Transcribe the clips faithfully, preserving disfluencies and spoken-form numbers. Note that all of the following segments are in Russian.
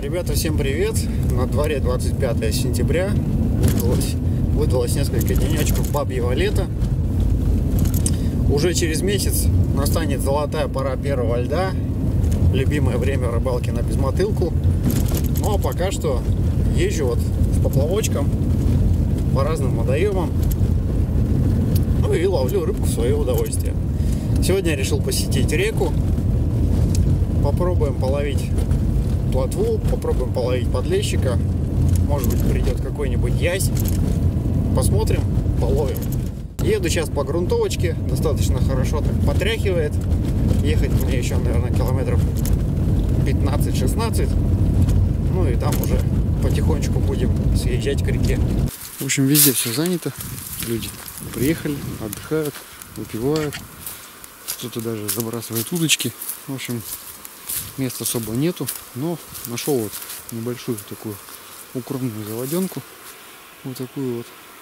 Ребята, всем привет! На дворе двадцать пятое сентября. Выдалось, выдалось несколько денечков бабьего лета. Уже через месяц настанет золотая пора первого льда. Любимое время рыбалки на безмотылку. Ну а пока что езжу вот с поплавочком по разным водоемам. Ну и ловлю рыбку в свое удовольствие. Сегодня я решил посетить реку. Попробуем половить плотву, попробуем половить подлещика. Может быть, придет какой-нибудь ясь. Посмотрим, половим. Еду сейчас по грунтовочке, достаточно хорошо так потряхивает. Ехать мне еще, наверное, километров пятнадцать-шестнадцать. Ну и там уже потихонечку будем съезжать к реке. В общем, везде все занято. Люди приехали, отдыхают, выпивают. Кто-то даже забрасывает удочки. В общем, места особо нету, но нашел вот небольшую такую укромную заводенку. Вот такую вот.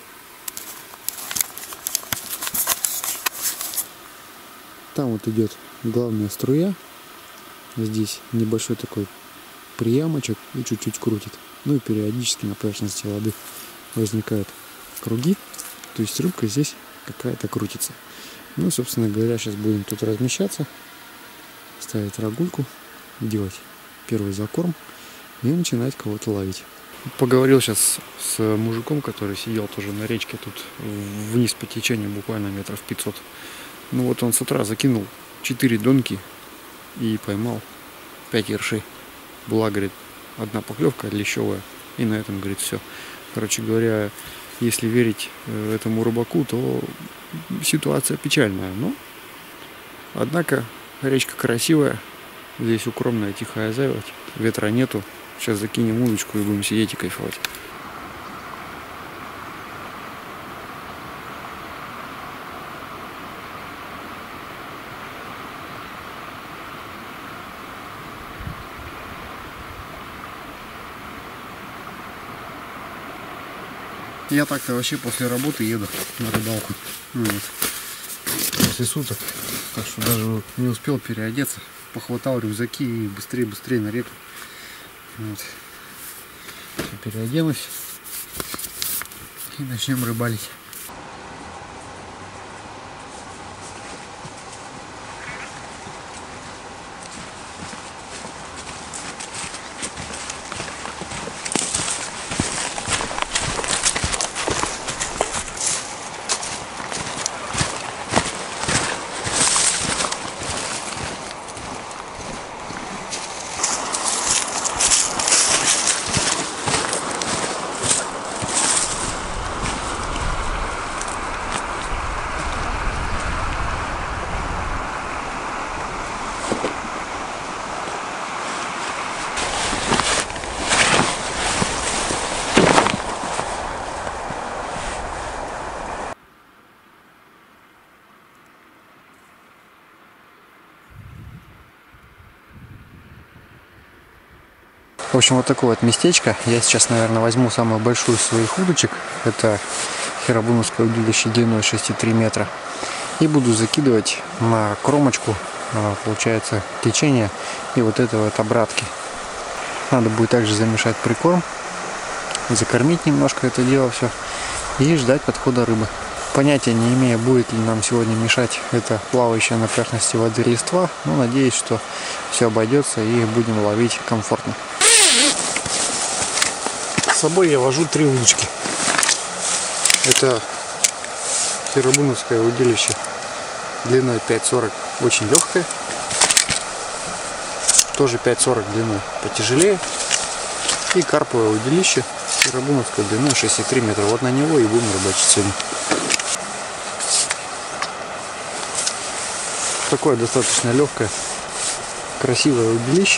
Там вот идет главная струя. Здесь небольшой такой приямочек и чуть-чуть крутит. Ну и периодически на поверхности воды возникают круги. То есть рыбка здесь какая-то крутится. Ну, собственно говоря, сейчас будем тут размещаться, ставить рогульку, делать первый закорм и начинать кого-то ловить. Поговорил сейчас с мужиком, который сидел тоже на речке тут вниз по течению, буквально метров пятьсот. Ну вот он с утра закинул четыре донки и поймал пять ершей. Была, говорит, одна поклевка лещевая, и на этом, говорит, все. Короче говоря, если верить этому рыбаку, то ситуация печальная. Но, однако, речка красивая. Здесь укромная, тихая заводь. Ветра нету. Сейчас закинем удочку и будем сидеть и кайфовать. Я так-то вообще после работы еду на рыбалку. Ну, вот. После суток. Так что даже не успел переодеться. Похватал рюкзаки и быстрее-быстрее на реку. Вот. Переоденусь и начнем рыбалить. В общем, вот такое вот местечко. Я сейчас, наверное, возьму самую большую из своих удочек. Это херабуновское удилище длиной шесть и три метра. И буду закидывать на кромочку, получается, течение и вот это вот обратки. Надо будет также замешать прикорм, закормить немножко это дело все и ждать подхода рыбы. Понятия не имею, будет ли нам сегодня мешать это плавающая на поверхности воды листва, но надеюсь, что все обойдется и будем ловить комфортно. С собой я вожу три удочки. Это херабуновское удилище длиной пять сорок, очень легкое. Тоже пять сорок длиной, потяжелее. И карповое удилище херабуновское длиной шесть и три метра. Вот на него и будем рыбачить сегодня. Такое достаточно легкое, красивое удилище.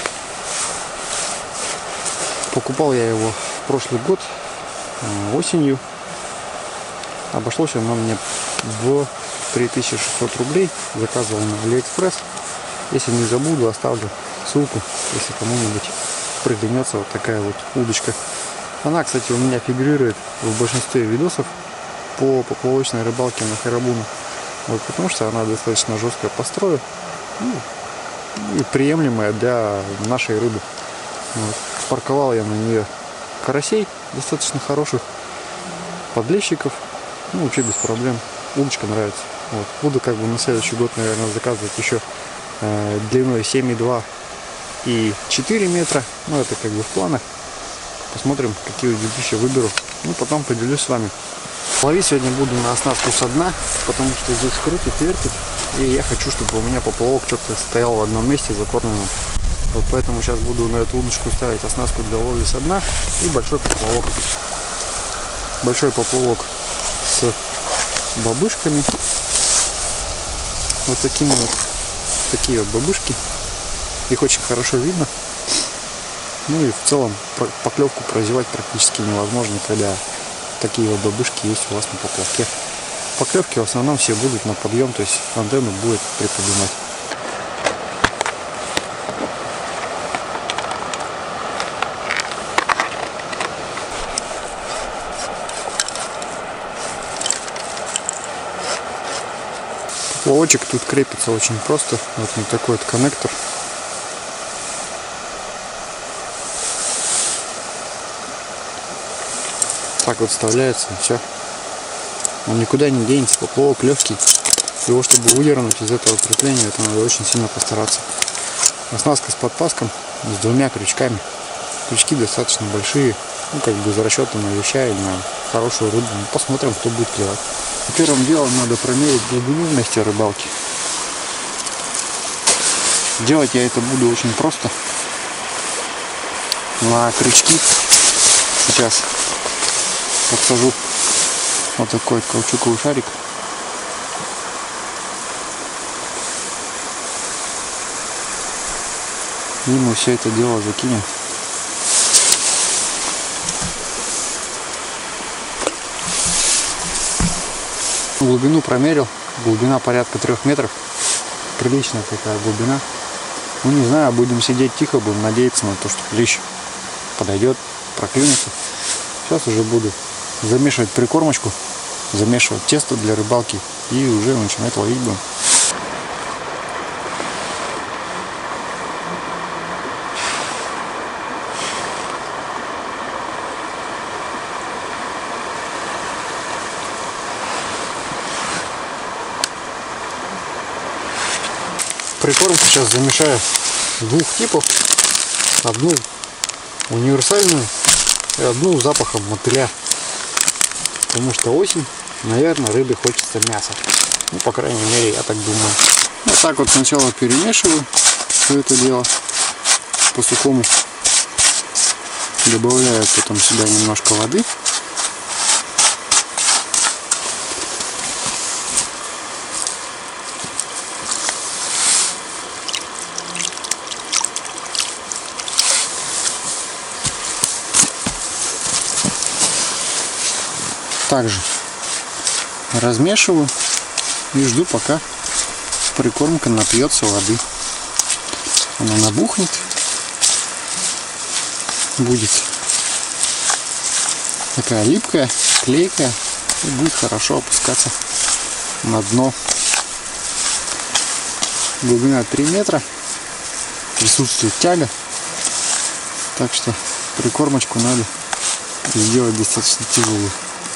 Покупал я его в прошлый год осенью. Обошлось оно мне в три тысячи шестьсот рублей. Заказывал на Алиэкспресс. Если не забуду, оставлю ссылку, если кому-нибудь приглянется вот такая вот удочка. Она, кстати, у меня фигурирует в большинстве видосов по поплавочной рыбалке на Херабуну. Вот, потому что она достаточно жесткая по строю, ну, и приемлемая для нашей рыбы. Вот. Парковал я на нее карасей достаточно хороших, подлещиков, ну вообще без проблем. Удочка нравится. Вот. Буду как бы на следующий год, наверное, заказывать еще э, длиной семь и два и четыре метра. Ну это как бы в планах. Посмотрим, какие удилища выберу. Ну потом поделюсь с вами. Ловить сегодня буду на оснастку со дна, потому что здесь крутит, вертит. И я хочу, чтобы у меня поплавок четко стоял в одном месте закормленном. Вот поэтому сейчас буду на эту удочку ставить оснастку для ловли со дна и большой поплавок. Большой поплавок с бабышками. Вот такими вот, такие вот бабышки. Их очень хорошо видно. Ну и в целом поклевку прозевать практически невозможно, когда такие вот бабышки есть у вас на поплавке. Поклевки в основном все будут на подъем, то есть антенну будет приподнимать. Поплавочек тут крепится очень просто. Вот на такой вот коннектор. Так вот вставляется, и все. Он никуда не денется, поплавок легкий. Его, чтобы выдернуть из этого крепления, это надо очень сильно постараться. Оснастка с подпаском, с двумя крючками. Крючки достаточно большие, ну как бы за расчетом на леща или на хорошую рыбу. Ну, посмотрим, кто будет клевать. Первым делом надо промерить глубину в месте рыбалки. Делать я это буду очень просто. На крючки сейчас подсажу вот такой каучуковый шарик. И мы все это дело закинем. Глубину промерил. Глубина порядка трех метров. Приличная такая глубина. Ну не знаю, будем сидеть тихо, будем надеяться на то, что лещ подойдет, проклюнется. Сейчас уже буду замешивать прикормочку, замешивать тесто для рыбалки и уже начинать ловить будем. Прикормку сейчас замешаю двух типов. Одну универсальную и одну с запахом мотыля. Потому что осень, наверное, рыбе хочется мяса. Ну, по крайней мере, я так думаю. Вот так вот сначала перемешиваю все это дело по сухому. Добавляю потом сюда немножко воды. Также размешиваю и жду, пока прикормка напьется воды. Она набухнет, будет такая липкая, клейкая и будет хорошо опускаться на дно. Глубина три метра, присутствует тяга, так что прикормочку надо сделать достаточно тяжелую.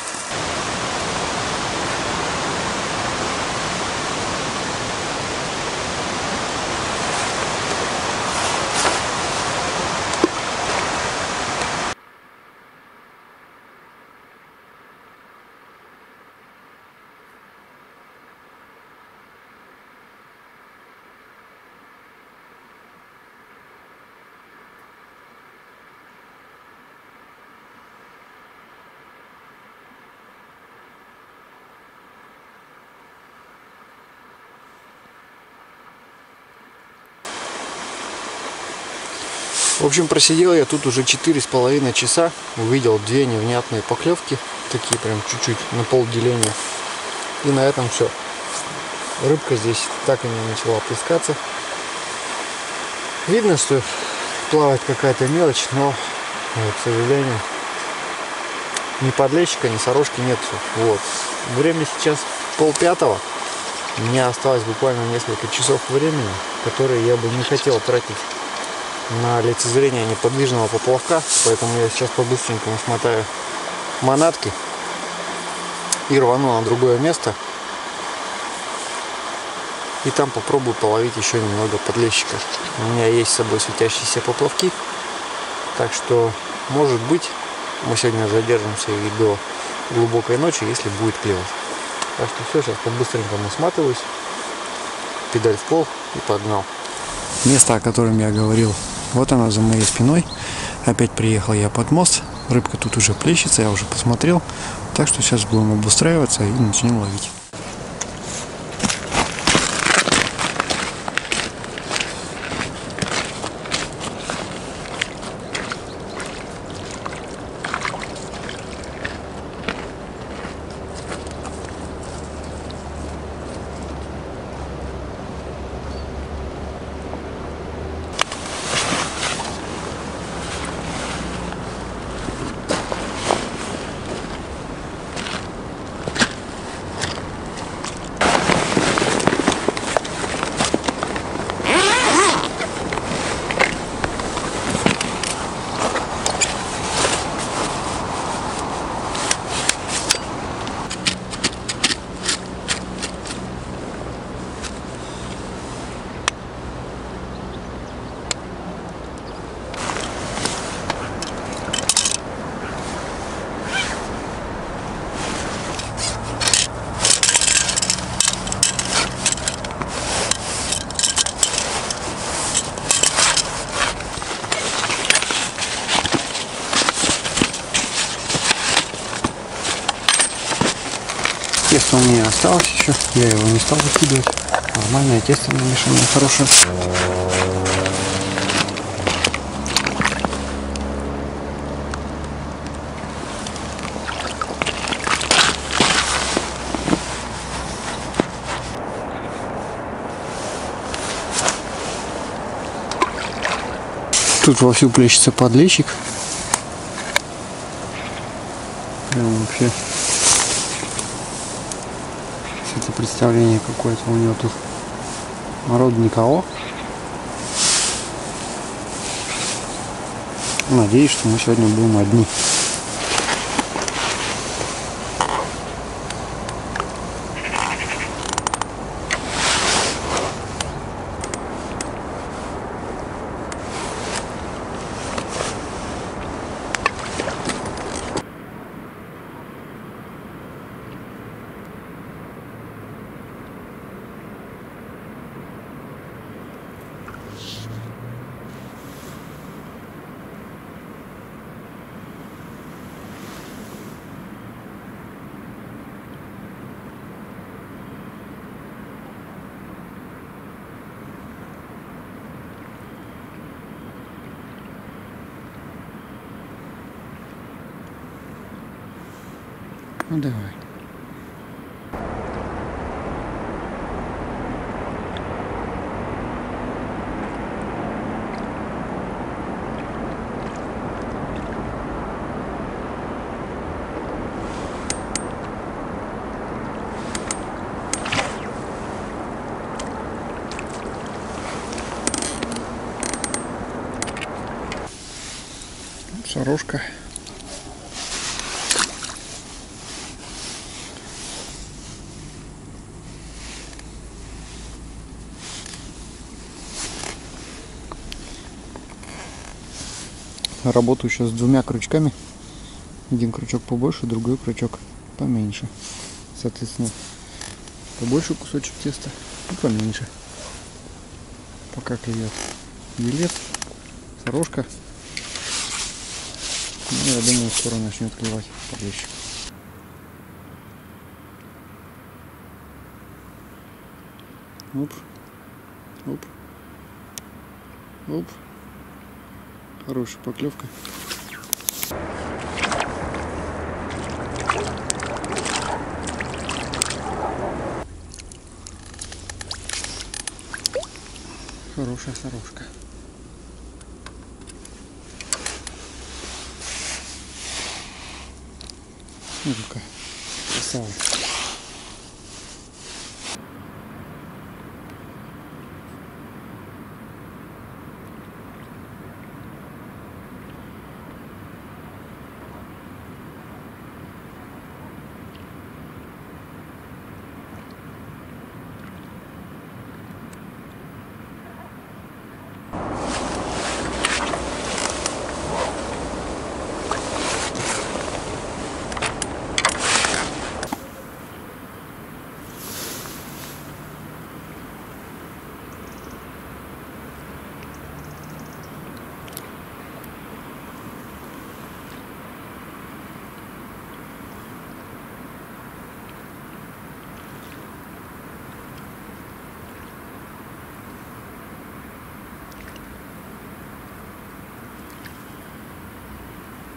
В общем, просидел я тут уже четыре с половиной часа. Увидел две невнятные поклевки. Такие прям чуть-чуть на полделения. И на этом все. Рыбка здесь так и не начала плескаться. Видно, что плавает какая-то мелочь, но, к сожалению, ни подлещика, ни сорожки нет. Вот. Время сейчас полпятого. У меня осталось буквально несколько часов времени, которые я бы не хотел тратить на лицезрение неподвижного поплавка, поэтому я сейчас по-быстренькому смотаю манатки и рвану на другое место. И там попробую половить еще немного подлещика. У меня есть с собой светящиеся поплавки, так что, может быть, мы сегодня задержимся и до глубокой ночи, если будет клевать. Так что все, сейчас по-быстренькому сматываюсь, педаль в пол и погнал. Место, о котором я говорил, вот оно за моей спиной. Опять приехал я под мост. Рыбка тут уже плещется, я уже посмотрел. Так что сейчас будем обустраиваться и начнем ловить. Тесто у меня осталось еще, я его не стал выкидывать. Нормальное тесто намешанное, хорошее. Тут вовсю плещется подлещик. Прям вообще. Это представление какое-то у него тут. Народу никого. Надеюсь, что мы сегодня будем одни. Ну давай. Сорожка. Работаю сейчас с двумя крючками. Один крючок побольше, другой крючок поменьше. Соответственно, побольше кусочек теста и поменьше. Пока клюет елец, сорожка. Ну, я думаю, скоро начнет клевать подлещик. Оп, оп, оп. Хорошая поклевка. Хорошая сорожка. Ну-ка, красава.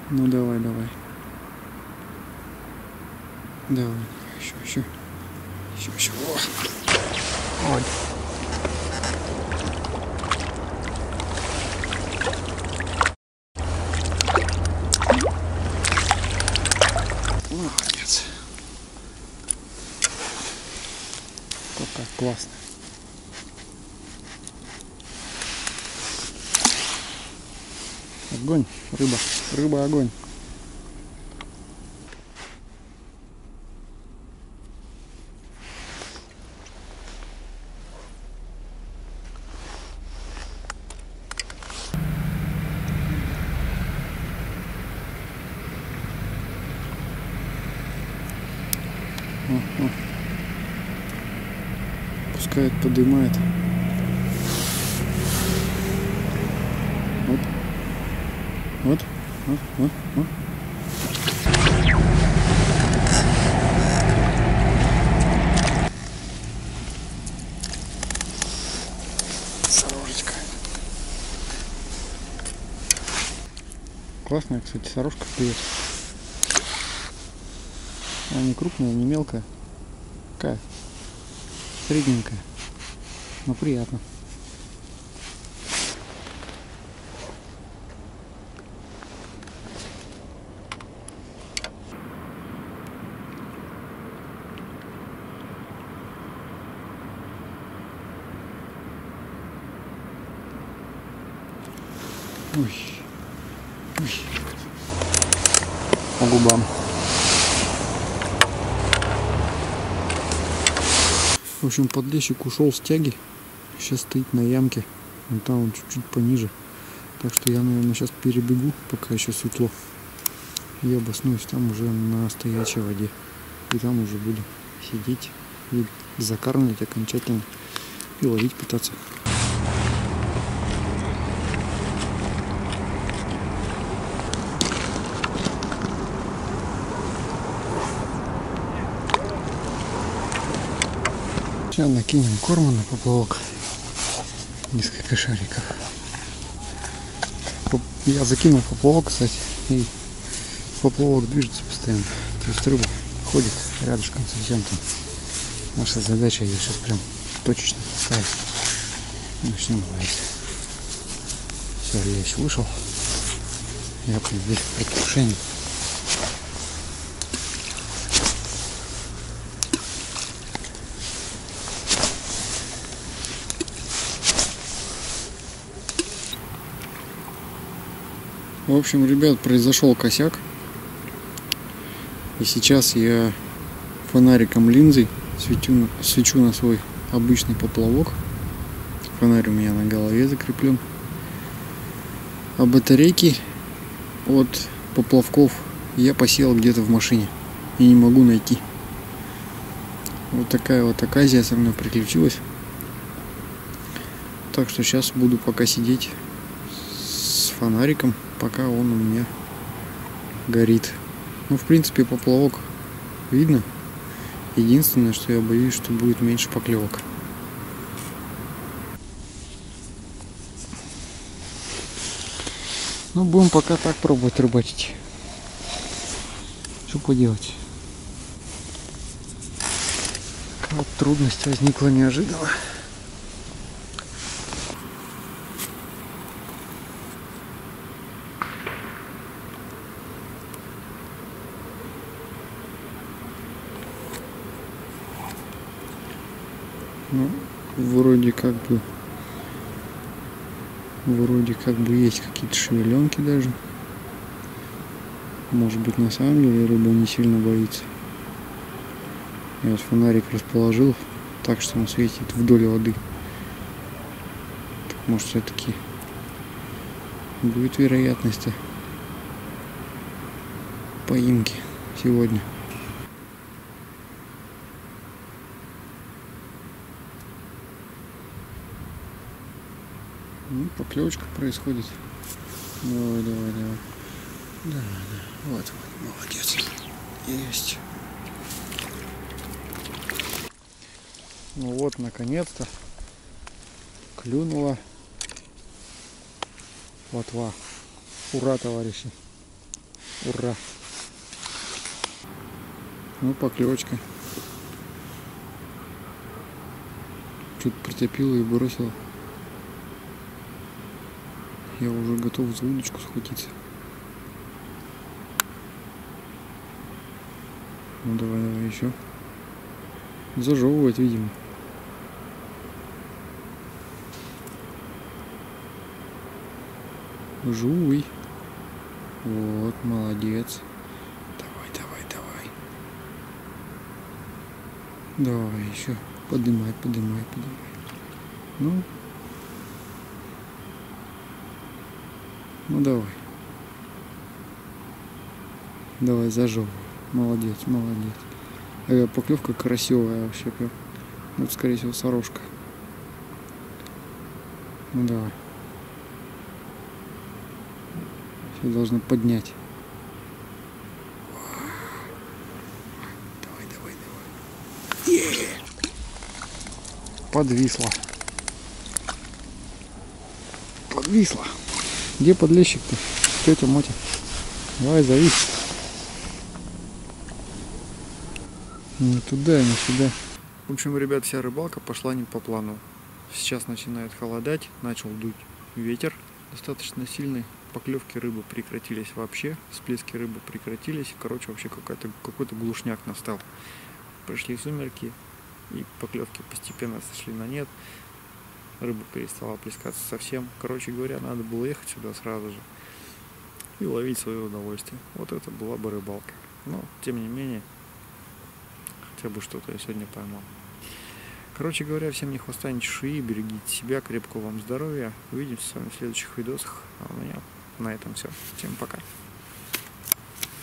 Ну давай, давай. Давай, еще, еще. Еще, еще. Вот. Молодец. Как классно. Огонь, рыба, рыба, огонь. О, о. Пускай поднимает. Вот. Вот, вот, вот, вот. Сорожечка. Классная, кстати, сорожка клюет. Она не крупная, не мелкая. Такая средненькая, но приятно. Ой. Ой. По губам. В общем, подлещик ушел с тяги. Сейчас стоит на ямке. Вон там он чуть-чуть пониже. Так что я, наверное, сейчас перебегу, пока еще светло. И обоснуюсь там уже на стоячей воде. И там уже буду сидеть и закармливать окончательно. И ловить пытаться. Сейчас накинем корма на поплавок. Несколько шариков. Я закинул поплавок, кстати, и поплавок движется постоянно. То есть рыба ходит рядышком совсем там. Наша задача ее сейчас прям точечно поставить. Начнем ловить. Все, лещ вышел. Я прям весь в предвкушении. В общем, ребят, произошел косяк. И сейчас я фонариком линзой светю на, свечу на свой обычный поплавок. Фонарь у меня на голове закреплен. А батарейки от поплавков я посеял где-то в машине и не могу найти. Вот такая вот оказия со мной приключилась. Так что сейчас буду пока сидеть с фонариком, пока он у меня горит. Ну, в принципе, поплавок видно. Единственное, что я боюсь, что будет меньше поклевок. Ну, будем пока так пробовать рыбачить. Что поделать? Такая вот трудность возникла неожиданно. Ну, вроде как бы вроде как бы есть какие-то шевеленки даже. Может быть, на самом деле рыба не сильно боится. Я вот фонарик расположил так, что он светит вдоль воды. Так, может, все-таки будет вероятность поимки сегодня. Ну, поклевочка происходит. Давай, давай, давай. Да, да. Вот, вот, молодец. Есть. Ну вот, наконец-то клюнула плотва. Ура, товарищи. Ура! Ну, поклевочка. Чуть притопила и бросила. Я уже готов за удочку схватиться. Ну давай, давай еще. Зажевывает, видимо. Жуй. Вот, молодец. Давай, давай, давай. Давай еще. Поднимай, поднимай, поднимай. Ну. Ну давай. Давай, зажевывай. Молодец, молодец. Э, поклевка красивая вообще прям. Вот, скорее всего, сорожка. Ну давай. Все должны поднять. Давай, давай, давай. Е-е-е! Подвисла. Подвисла. Где подлещик-то? Тетя Мотя. Давай, зови. Не туда, не сюда. В общем, ребят, вся рыбалка пошла не по плану. Сейчас начинает холодать, начал дуть ветер достаточно сильный. Поклевки рыбы прекратились вообще, всплески рыбы прекратились. Короче, вообще какой-то какой-то глушняк настал. Пришли сумерки, и поклевки постепенно сошли на нет. Рыба перестала плескаться совсем. Короче говоря, надо было ехать сюда сразу же и ловить свое удовольствие. Вот это была бы рыбалка. Но, тем не менее, хотя бы что-то я сегодня поймал. Короче говоря, всем ни хвоста, ни чешуи, берегите себя, крепкого вам здоровья. Увидимся с вами в следующих видосах. А у меня на этом все. Всем пока.